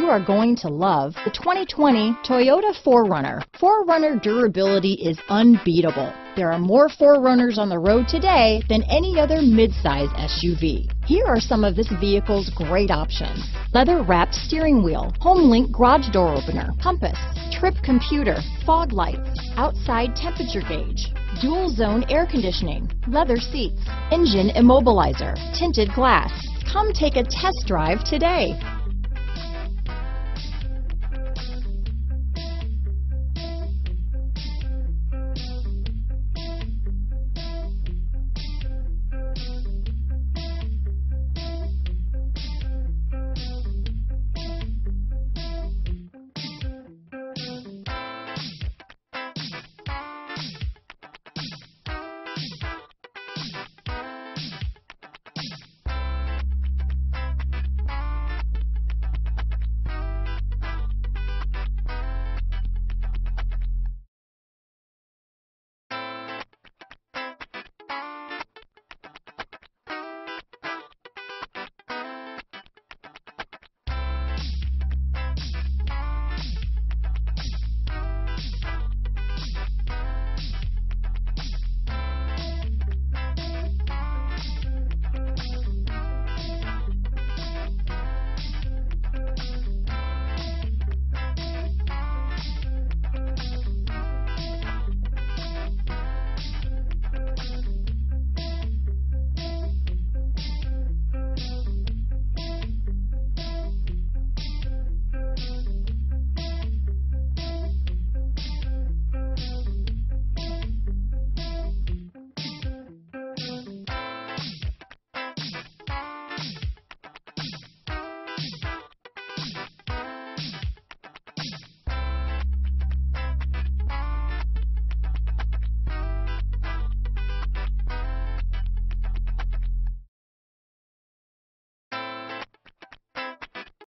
are going to love the 2020 Toyota 4Runner. 4Runner durability is unbeatable. There are more 4Runners on the road today than any other midsize SUV. Here are some of this vehicle's great options: leather-wrapped steering wheel, home-link garage door opener, compass, trip computer, fog lights, outside temperature gauge, dual zone air conditioning, leather seats, engine immobilizer, tinted glass. Come take a test drive today.